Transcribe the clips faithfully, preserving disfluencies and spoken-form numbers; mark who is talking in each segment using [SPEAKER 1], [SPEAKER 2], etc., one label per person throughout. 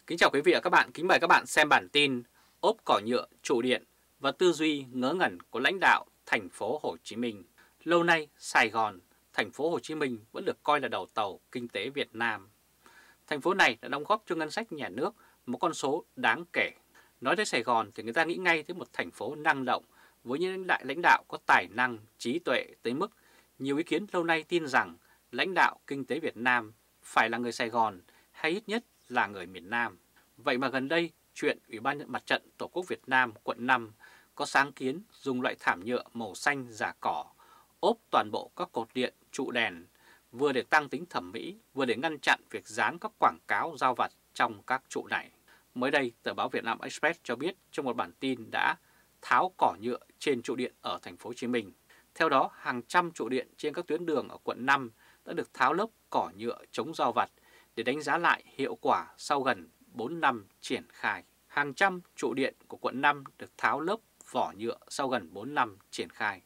[SPEAKER 1] Kính chào quý vị và các bạn, kính mời các bạn xem bản tin ốp cỏ nhựa trụ điện và tư duy ngớ ngẩn của lãnh đạo thành phố Hồ Chí Minh. Lâu nay, Sài Gòn, thành phố Hồ Chí Minh vẫn được coi là đầu tàu kinh tế Việt Nam. Thành phố này đã đóng góp cho ngân sách nhà nước một con số đáng kể. Nói tới Sài Gòn thì người ta nghĩ ngay tới một thành phố năng động với những đại lãnh đạo có tài năng, trí tuệ tới mức nhiều ý kiến lâu nay tin rằng lãnh đạo kinh tế Việt Nam phải là người Sài Gòn hay ít nhất là người miền Nam. Vậy mà gần đây, chuyện Ủy ban Mặt trận Tổ quốc Việt Nam quận năm có sáng kiến dùng loại thảm nhựa màu xanh giả cỏ ốp toàn bộ các cột điện, trụ đèn, vừa để tăng tính thẩm mỹ, vừa để ngăn chặn việc dán các quảng cáo giao vặt trong các trụ này. Mới đây, tờ báo Việt Nam Express cho biết trong một bản tin đã tháo cỏ nhựa trên trụ điện ở thành phố Hồ Chí Minh. Theo đó, hàng trăm trụ điện trên các tuyến đường ở quận năm đã được tháo lớp cỏ nhựa chống giao vặt để đánh giá lại hiệu quả sau gần bốn năm triển khai. Hàng trăm trụ điện của quận năm được tháo lớp vỏ nhựa sau gần bốn năm triển khai.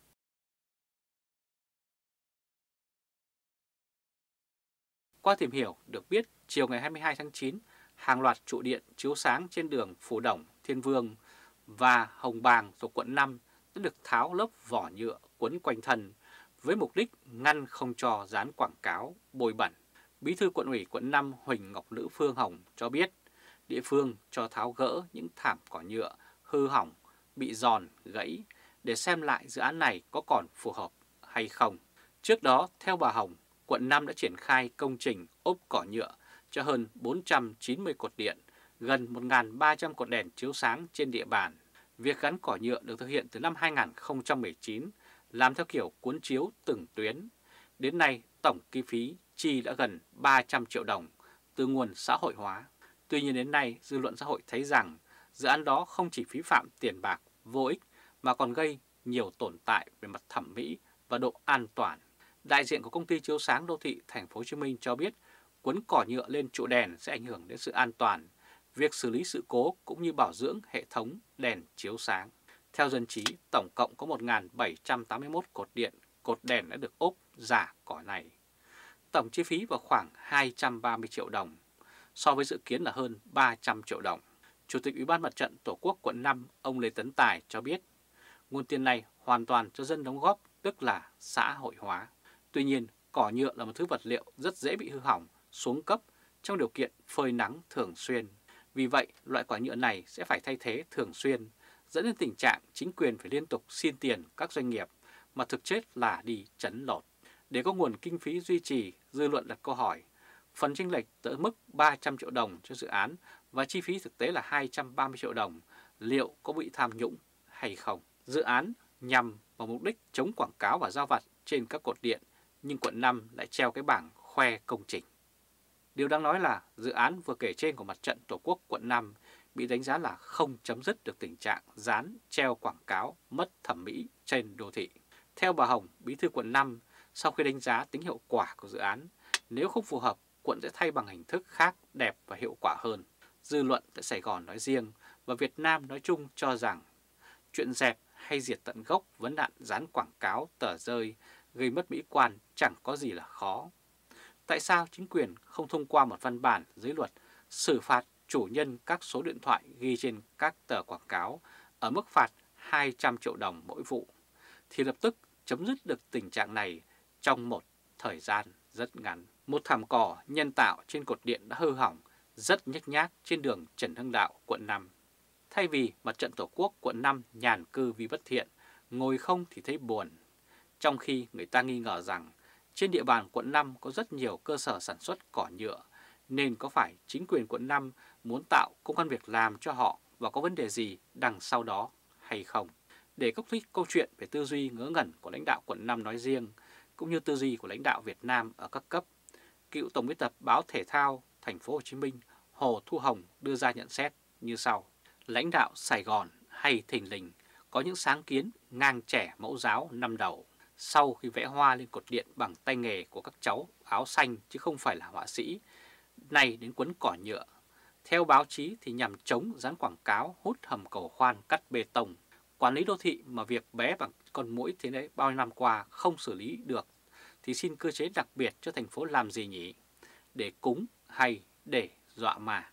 [SPEAKER 1] Qua tìm hiểu, được biết chiều ngày hai mươi hai tháng chín, hàng loạt trụ điện chiếu sáng trên đường Phú Đồng, Thiên Vương và Hồng Bàng thuộc quận năm đã được tháo lớp vỏ nhựa quấn quanh thân với mục đích ngăn không cho dán quảng cáo bôi bẩn. Bí thư Quận ủy quận năm Huỳnh Ngọc Nữ Phương Hồng cho biết địa phương cho tháo gỡ những thảm cỏ nhựa hư hỏng, bị giòn, gãy để xem lại dự án này có còn phù hợp hay không. Trước đó, theo bà Hồng, quận năm đã triển khai công trình ốp cỏ nhựa cho hơn bốn trăm chín mươi cột điện, gần một nghìn ba trăm cột đèn chiếu sáng trên địa bàn. Việc gắn cỏ nhựa được thực hiện từ năm hai nghìn không trăm mười chín, làm theo kiểu cuốn chiếu từng tuyến. Đến nay, tổng kinh phí chi đã gần ba trăm triệu đồng từ nguồn xã hội hóa. Tuy nhiên đến nay, dư luận xã hội thấy rằng dự án đó không chỉ phí phạm tiền bạc vô ích mà còn gây nhiều tồn tại về mặt thẩm mỹ và độ an toàn. Đại diện của công ty chiếu sáng đô thị thành phố Hồ Chí Minh cho biết quấn cỏ nhựa lên trụ đèn sẽ ảnh hưởng đến sự an toàn, việc xử lý sự cố cũng như bảo dưỡng hệ thống đèn chiếu sáng. Theo dân trí, tổng cộng có một nghìn bảy trăm tám mươi mốt cột điện, cột đèn đã được ốp giả cỏ này. Tổng chi phí vào khoảng hai trăm ba mươi triệu đồng, so với dự kiến là hơn ba trăm triệu đồng. Chủ tịch Ủy ban Mặt trận Tổ quốc quận năm, ông Lê Tấn Tài cho biết, nguồn tiền này hoàn toàn cho dân đóng góp, tức là xã hội hóa. Tuy nhiên, cỏ nhựa là một thứ vật liệu rất dễ bị hư hỏng, xuống cấp trong điều kiện phơi nắng thường xuyên. Vì vậy, loại quả nhựa này sẽ phải thay thế thường xuyên, dẫn đến tình trạng chính quyền phải liên tục xin tiền các doanh nghiệp, mà thực chất là đi trấn lột. Để có nguồn kinh phí duy trì, dư luận đặt câu hỏi, phần chênh lệch tới mức ba trăm triệu đồng cho dự án và chi phí thực tế là hai trăm ba mươi triệu đồng, liệu có bị tham nhũng hay không? Dự án nhằm vào mục đích chống quảng cáo và giao vặt trên các cột điện, nhưng quận năm lại treo cái bảng khoe công trình. Điều đáng nói là dự án vừa kể trên của Mặt trận Tổ quốc quận năm bị đánh giá là không chấm dứt được tình trạng dán treo quảng cáo mất thẩm mỹ trên đô thị. Theo bà Hồng, bí thư quận năm, sau khi đánh giá tính hiệu quả của dự án, nếu không phù hợp, quận sẽ thay bằng hình thức khác đẹp và hiệu quả hơn. Dư luận tại Sài Gòn nói riêng và Việt Nam nói chung cho rằng chuyện dẹp hay diệt tận gốc vấn nạn dán quảng cáo tờ rơi gây mất mỹ quan chẳng có gì là khó. Tại sao chính quyền không thông qua một văn bản dưới luật xử phạt chủ nhân các số điện thoại ghi trên các tờ quảng cáo ở mức phạt hai trăm triệu đồng mỗi vụ, thì lập tức chấm dứt được tình trạng này trong một thời gian rất ngắn. Một thảm cỏ nhân tạo trên cột điện đã hư hỏng rất nhếch nhác trên đường Trần Hưng Đạo, quận năm. Thay vì Mặt trận Tổ quốc quận năm nhàn cư vì bất thiện, ngồi không thì thấy buồn. Trong khi người ta nghi ngờ rằng trên địa bàn quận năm có rất nhiều cơ sở sản xuất cỏ nhựa, nên có phải chính quyền quận năm muốn tạo công ăn việc làm cho họ và có vấn đề gì đằng sau đó hay không? Để cốc thích câu chuyện về tư duy ngớ ngẩn của lãnh đạo quận năm nói riêng, cũng như tư duy của lãnh đạo Việt Nam ở các cấp, cựu tổng biên tập báo Thể thao Thành phố Hồ Chí Minh Hồ Thu Hồng đưa ra nhận xét như sau: lãnh đạo Sài Gòn hay thình lình có những sáng kiến ngang trẻ mẫu giáo năm đầu, sau khi vẽ hoa lên cột điện bằng tay nghề của các cháu áo xanh chứ không phải là họa sĩ, nay đến quấn cỏ nhựa. Theo báo chí thì nhằm chống dán quảng cáo hút hầm cầu khoan cắt bê tông. Quản lý đô thị mà việc bé bằng con muỗi thế đấy bao nhiêu năm qua không xử lý được, thì xin cơ chế đặc biệt cho thành phố làm gì nhỉ? Để cúng hay để dọa mà?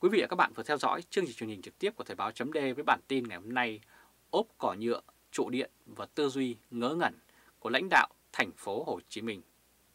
[SPEAKER 1] Quý vị và các bạn vừa theo dõi chương trình truyền hình trực tiếp của Thời báo chấm D với bản tin ngày hôm nay: ốp cỏ nhựa, trụ điện và tư duy ngớ ngẩn của lãnh đạo thành phố Hồ Chí Minh.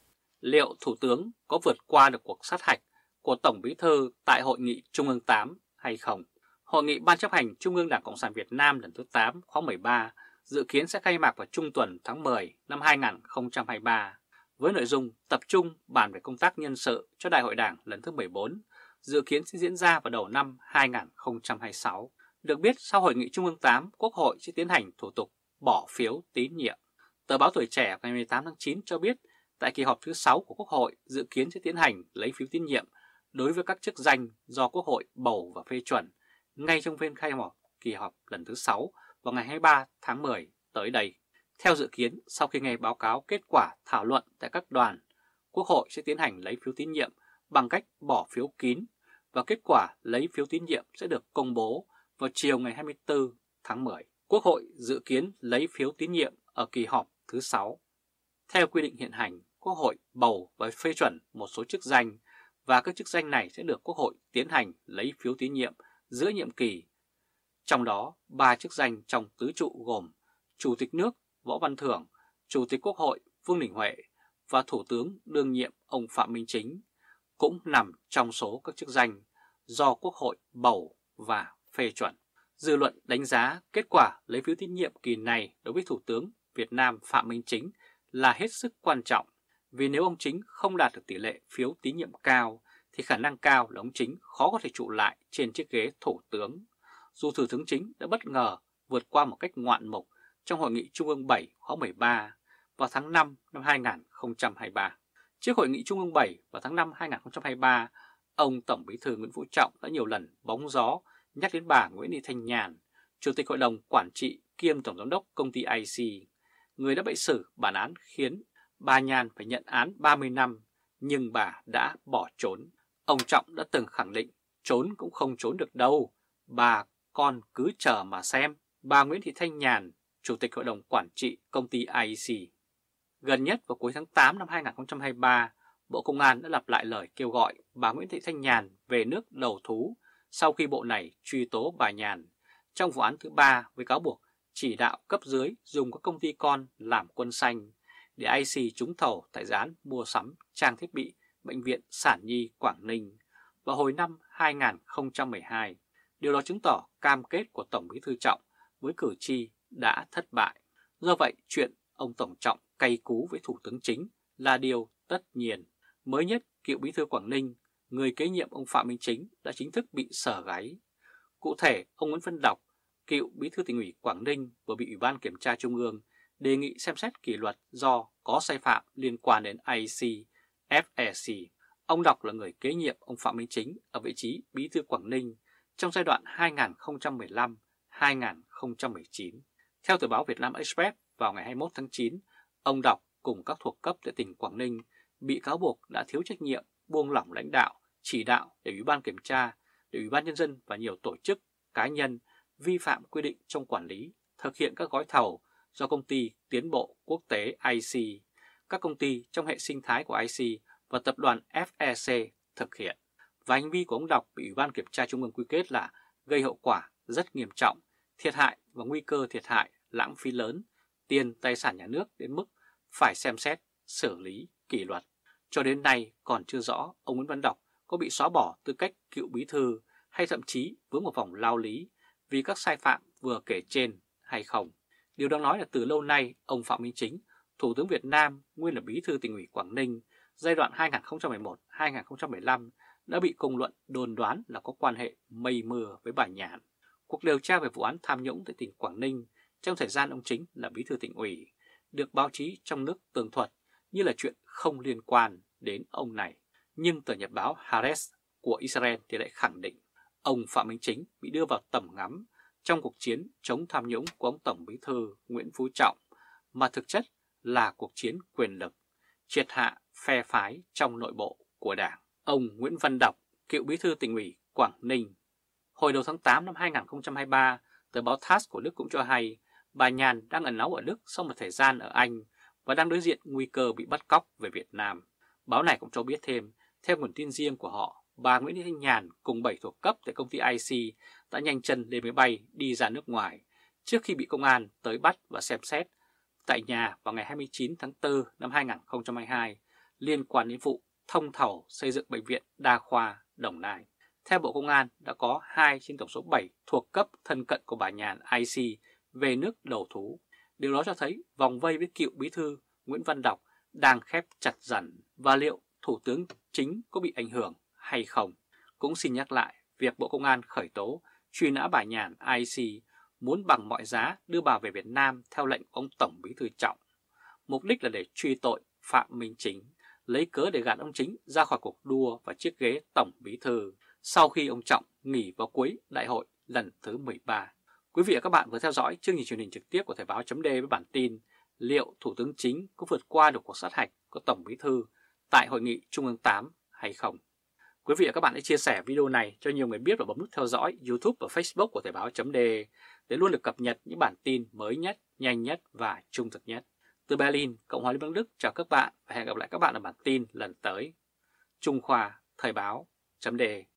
[SPEAKER 1] Liệu Thủ tướng có vượt qua được cuộc sát hạch của Tổng Bí thư tại Hội nghị Trung ương tám hay không? Hội nghị Ban chấp hành Trung ương Đảng Cộng sản Việt Nam lần thứ tám khóa mười ba dự kiến sẽ khai mạc vào trung tuần tháng mười năm hai nghìn không trăm hai mươi ba với nội dung tập trung bàn về công tác nhân sự cho Đại hội Đảng lần thứ mười bốn, dự kiến sẽ diễn ra vào đầu năm hai nghìn không trăm hai mươi sáu. Được biết, sau Hội nghị Trung ương tám, Quốc hội sẽ tiến hành thủ tục bỏ phiếu tín nhiệm. Tờ báo Tuổi Trẻ ngày mười tám tháng chín cho biết, tại kỳ họp thứ sáu của Quốc hội dự kiến sẽ tiến hành lấy phiếu tín nhiệm đối với các chức danh do Quốc hội bầu và phê chuẩn ngay trong phiên khai mạc kỳ họp lần thứ sáu vào ngày hai mươi ba tháng mười tới đây. Theo dự kiến, sau khi nghe báo cáo kết quả thảo luận tại các đoàn, Quốc hội sẽ tiến hành lấy phiếu tín nhiệm bằng cách bỏ phiếu kín và kết quả lấy phiếu tín nhiệm sẽ được công bố vào chiều ngày hai mươi tư tháng mười. Quốc hội dự kiến lấy phiếu tín nhiệm ở kỳ họp thứ sáu. Theo quy định hiện hành, Quốc hội bầu và phê chuẩn một số chức danh và các chức danh này sẽ được Quốc hội tiến hành lấy phiếu tín nhiệm giữa nhiệm kỳ. Trong đó, ba chức danh trong tứ trụ gồm Chủ tịch nước Võ Văn Thưởng, Chủ tịch Quốc hội Vương Đình Huệ và Thủ tướng đương nhiệm ông Phạm Minh Chính cũng nằm trong số các chức danh do Quốc hội bầu và phê chuẩn. Dư luận đánh giá kết quả lấy phiếu tín nhiệm kỳ này đối với Thủ tướng Việt Nam Phạm Minh Chính là hết sức quan trọng, vì nếu ông Chính không đạt được tỷ lệ phiếu tín nhiệm cao thì khả năng cao là ông Chính khó có thể trụ lại trên chiếc ghế Thủ tướng, dù Thủ tướng Chính đã bất ngờ vượt qua một cách ngoạn mục trong Hội nghị Trung ương bảy khóa mười ba vào tháng năm năm hai nghìn không trăm hai mươi ba. Trước Hội nghị Trung ương bảy vào tháng năm hai nghìn không trăm hai mươi ba, ông Tổng Bí thư Nguyễn Phú Trọng đã nhiều lần bóng gió nhắc đến bà Nguyễn Thị Thanh Nhàn, Chủ tịch Hội đồng Quản trị kiêm Tổng Giám đốc Công ty i xê, người đã bị xử bản án khiến bà Nhàn phải nhận án ba mươi năm, nhưng bà đã bỏ trốn. Ông Trọng đã từng khẳng định trốn cũng không trốn được đâu, bà con cứ chờ mà xem. Bà Nguyễn Thị Thanh Nhàn, Chủ tịch Hội đồng Quản trị Công ty i xê. Gần nhất vào cuối tháng tám năm hai nghìn không trăm hai mươi ba, Bộ Công an đã lặp lại lời kêu gọi bà Nguyễn Thị Thanh Nhàn về nước đầu thú sau khi bộ này truy tố bà Nhàn trong vụ án thứ ba với cáo buộc chỉ đạo cấp dưới dùng các công ty con làm quân xanh để i xê trúng thầu tại dự án mua sắm trang thiết bị Bệnh viện Sản Nhi Quảng Ninh vào hồi năm hai nghìn không trăm mười hai. Điều đó chứng tỏ cam kết của Tổng Bí thư Trọng với cử tri đã thất bại. Do vậy, chuyện ông Tổng Trọng cay cú với Thủ tướng Chính là điều tất nhiên. Mới nhất, cựu Bí thư Quảng Ninh, người kế nhiệm ông Phạm Minh Chính đã chính thức bị sờ gáy. Cụ thể, ông Nguyễn Văn Đọc, cựu Bí thư Tỉnh ủy Quảng Ninh vừa bị Ủy ban Kiểm tra Trung ương đề nghị xem xét kỷ luật do có sai phạm liên quan đến i xê, ép e xê. Ông Đọc là người kế nhiệm ông Phạm Minh Chính ở vị trí Bí thư Quảng Ninh trong giai đoạn hai nghìn không trăm mười lăm đến hai nghìn không trăm mười chín. Theo tờ báo Việt Nam Express, vào ngày hai mươi mốt tháng chín, ông Đọc cùng các thuộc cấp tại tỉnh Quảng Ninh bị cáo buộc đã thiếu trách nhiệm, buông lỏng lãnh đạo, chỉ đạo để Ủy ban Kiểm tra, để Ủy ban Nhân dân và nhiều tổ chức, cá nhân vi phạm quy định trong quản lý, thực hiện các gói thầu do Công ty Tiến bộ Quốc tế i xê, các công ty trong hệ sinh thái của i xê và tập đoàn ép e xê thực hiện. Và hành vi của ông Đọc bị Ủy ban Kiểm tra Trung ương quy kết là gây hậu quả rất nghiêm trọng, thiệt hại và nguy cơ thiệt hại, lãng phí lớn, tiền tài sản nhà nước đến mức phải xem xét, xử lý, kỷ luật. Cho đến nay còn chưa rõ ông Nguyễn Văn Đọc có bị xóa bỏ tư cách cựu bí thư hay thậm chí vướng một vòng lao lý vì các sai phạm vừa kể trên hay không. Điều đáng nói là từ lâu nay, ông Phạm Minh Chính, Thủ tướng Việt Nam, nguyên là Bí thư Tỉnh ủy Quảng Ninh, giai đoạn hai nghìn không trăm mười một đến hai nghìn không trăm mười lăm đã bị công luận đồn đoán là có quan hệ mây mưa với bà Nhàn. Cuộc điều tra về vụ án tham nhũng tại tỉnh Quảng Ninh trong thời gian ông Chính là Bí thư Tỉnh ủy được báo chí trong nước tường thuật như là chuyện không liên quan đến ông này. Nhưng tờ nhật báo Haaretz của Israel thì lại khẳng định ông Phạm Minh Chính bị đưa vào tầm ngắm trong cuộc chiến chống tham nhũng của ông Tổng Bí thư Nguyễn Phú Trọng, mà thực chất là cuộc chiến quyền lực, triệt hạ phe phái trong nội bộ của Đảng. Ông Nguyễn Văn Đọc, cựu Bí thư Tỉnh ủy Quảng Ninh. Hồi đầu tháng tám năm hai nghìn không trăm hai mươi ba, tờ báo tát của Đức cũng cho hay bà Nhàn đang ẩn náu ở Đức sau một thời gian ở Anh và đang đối diện nguy cơ bị bắt cóc về Việt Nam. Báo này cũng cho biết thêm, theo nguồn tin riêng của họ, bà Nguyễn Thị Thanh Nhàn cùng bảy thuộc cấp tại công ty i xê đã nhanh chân lên máy bay đi ra nước ngoài trước khi bị công an tới bắt và xem xét tại nhà vào ngày hai mươi chín tháng tư năm hai nghìn không trăm hai mươi hai liên quan đến vụ thông thầu xây dựng Bệnh viện Đa khoa Đồng Nai. Theo Bộ Công an, đã có hai trên tổng số bảy thuộc cấp thân cận của bà Nhàn i xê về nước đầu thú. Điều đó cho thấy vòng vây với cựu bí thư Nguyễn Văn Đọc đang khép chặt dần, và liệu Thủ tướng Chính có bị ảnh hưởng hay không? Cũng xin nhắc lại việc Bộ Công an khởi tố truy nã bà Nhàn i xê muốn bằng mọi giá đưa bà về Việt Nam theo lệnh của ông Tổng Bí thư Trọng. Mục đích là để truy tội Phạm Minh Chính, lấy cớ để gạt ông Chính ra khỏi cuộc đua và chiếc ghế Tổng Bí thư sau khi ông Trọng nghỉ vào cuối đại hội lần thứ mười ba. Quý vị và các bạn vừa theo dõi chương trình truyền hình trực tiếp của Thời báo chấm với bản tin liệu Thủ tướng Chính có vượt qua được cuộc sát hạch của Tổng Bí thư tại Hội nghị Trung ương tám hay không. Quý vị và các bạn hãy chia sẻ video này cho nhiều người biết và bấm nút theo dõi YouTube và Facebook của Thời báo chấm để luôn được cập nhật những bản tin mới nhất, nhanh nhất và trung thực nhất. Từ Berlin, Cộng hòa Liên bang Đức chào các bạn và hẹn gặp lại các bạn ở bản tin lần tới. Trung Khoa Thời báo chấm